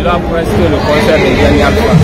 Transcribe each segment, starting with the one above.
là presque le concert de Gianni Alpha.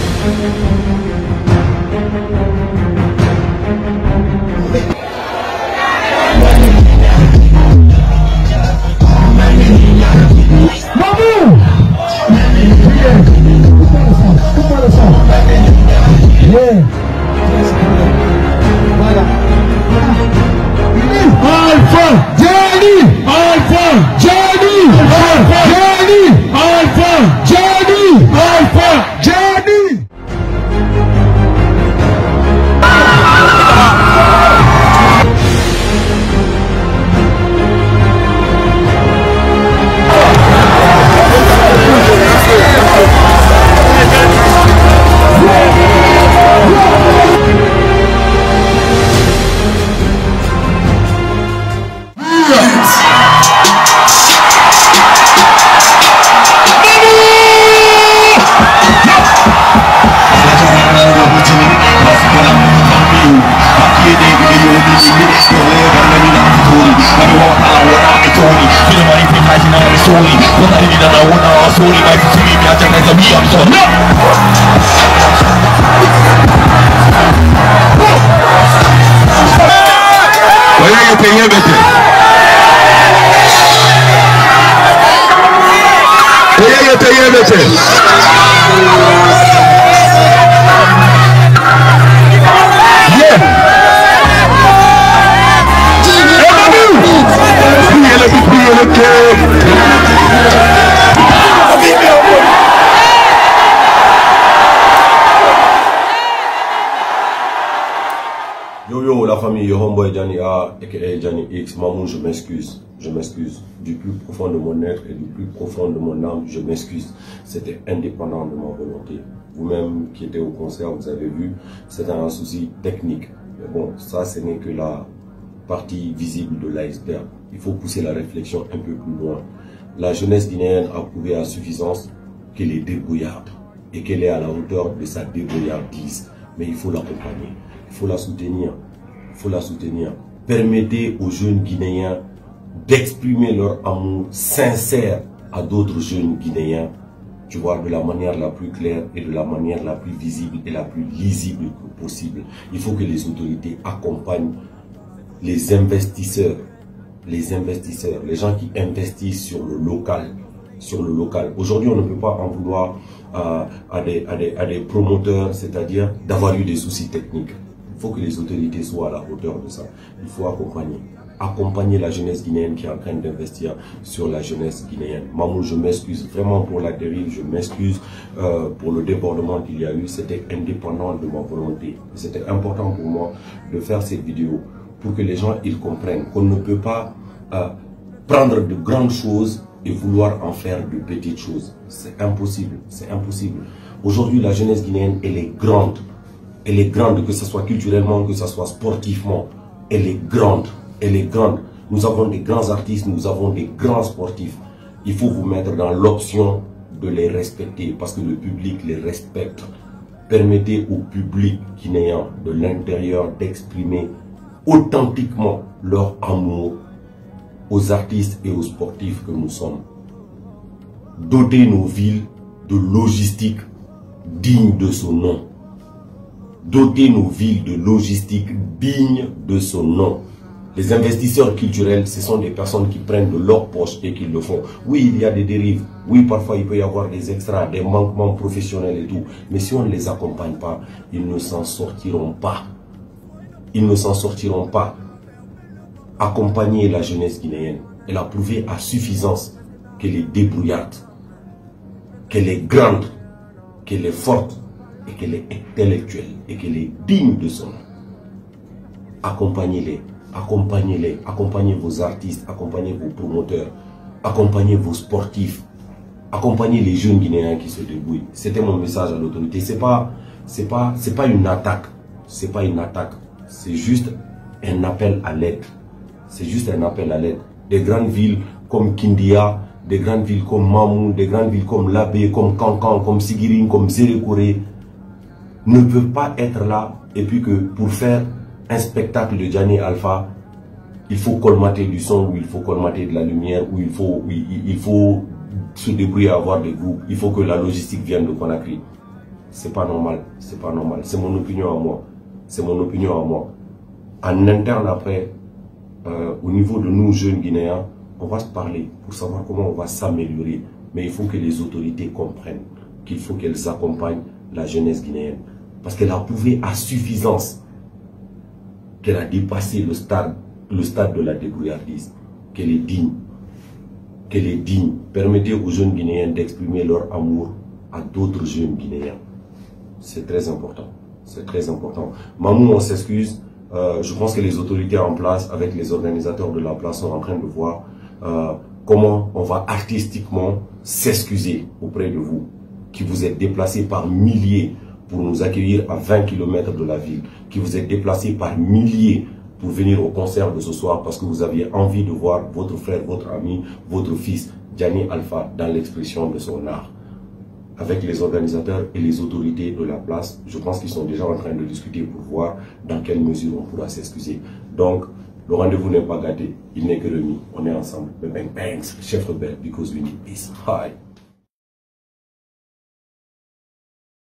Yo la famille, yo homeboy Gianni A, aka Gianni X, maman je m'excuse, du plus profond de mon être et du plus profond de mon âme, je m'excuse, c'était indépendant de ma volonté. Vous-même qui étiez au concert, vous avez vu, c'était un souci technique. Mais bon, ça ce n'est que la partie visible de l'iceberg. Il faut pousser la réflexion un peu plus loin. La jeunesse guinéenne a prouvé à suffisance qu'elle est débrouillarde et qu'elle est à la hauteur de sa débrouillardise. Mais il faut l'accompagner, il faut la soutenir. Permettez aux jeunes Guinéens d'exprimer leur amour sincère à d'autres jeunes Guinéens, tu vois, de la manière la plus claire et de la manière la plus visible et la plus lisible que possible. Il faut que les autorités accompagnent les investisseurs, les gens qui investissent sur le local. Aujourd'hui, on ne peut pas en vouloir à des promoteurs, c'est-à-dire d'avoir eu des soucis techniques. Il faut que les autorités soient à la hauteur de ça. Il faut accompagner la jeunesse guinéenne qui est en train d'investir sur la jeunesse guinéenne. Maman, je m'excuse vraiment pour la dérive, je m'excuse pour le débordement qu'il y a eu. C'était indépendant de ma volonté. C'était important pour moi de faire cette vidéo pour que les gens ils comprennent qu'on ne peut pas prendre de grandes choses et vouloir en faire de petites choses. C'est impossible, c'est impossible. Aujourd'hui, la jeunesse guinéenne, elle est grande. Elle est grande, que ce soit culturellement, que ce soit sportivement. Elle est grande, elle est grande. Nous avons des grands artistes, nous avons des grands sportifs. Il faut vous mettre dans l'option de les respecter parce que le public les respecte. Permettez au public guinéen de l'intérieur d'exprimer authentiquement leur amour aux artistes et aux sportifs que nous sommes. Dotez nos villes de logistique digne de son nom. Dotez nos villes de logistique digne de son nom. Les investisseurs culturels, ce sont des personnes qui prennent de leur poche et qui le font. Oui, il y a des dérives. Oui, parfois il peut y avoir des extras, des manquements professionnels et tout. Mais si on ne les accompagne pas, ils ne s'en sortiront pas. Ils ne s'en sortiront pas. Accompagner la jeunesse guinéenne. Elle a prouvé à suffisance qu'elle est débrouillarde, qu'elle est grande, qu'elle est forte et qu'elle est intellectuelle et qu'elle est digne de son nom. Accompagnez-les, accompagnez-les, accompagnez vos artistes, accompagnez vos promoteurs, accompagnez vos sportifs, accompagnez les jeunes Guinéens qui se débrouillent. C'était mon message à l'autorité. C'est pas une attaque, c'est pas une attaque, c'est juste un appel à l'aide. C'est juste un appel à l'aide. Des grandes villes comme Kindia, des grandes villes comme Mamou, des grandes villes comme Labé, comme Kankan, comme Sigiring, comme Zérékoré ne peuvent pas être là et puis que pour faire un spectacle de Gianni Alpha, il faut colmater du son, ou il faut colmater de la lumière, ou il faut se débrouiller à avoir des groupes. Il faut que la logistique vienne de Conakry. C'est pas normal, c'est pas normal. C'est mon opinion à moi. C'est mon opinion à moi. En interne après, au niveau de nous jeunes Guinéens, on va se parler pour savoir comment on va s'améliorer. Mais il faut que les autorités comprennent qu'il faut qu'elles accompagnent la jeunesse guinéenne. Parce qu'elle a prouvé à suffisance qu'elle a dépassé le stade de la débrouillardise, qu'elle est digne. Qu'elle est digne. Permettez aux jeunes Guinéens d'exprimer leur amour à d'autres jeunes Guinéens. C'est très important. C'est très important. Mamou, on s'excuse. Je pense que les autorités en place, avec les organisateurs de la place, sont en train de voir comment on va artistiquement s'excuser auprès de vous, qui vous êtes déplacés par milliers pour nous accueillir à 20 km de la ville, qui vous êtes déplacés par milliers pour venir au concert de ce soir parce que vous aviez envie de voir votre frère, votre ami, votre fils, Diani Alpha, dans l'expression de son art. Avec les organisateurs et les autorités de la place, je pense qu'ils sont déjà en train de discuter pour voir dans quelle mesure on pourra s'excuser. Donc, le rendez-vous n'est pas gâté, il n'est que remis. On est ensemble. Bang, bang, chef rebelle, because we need peace. Hi.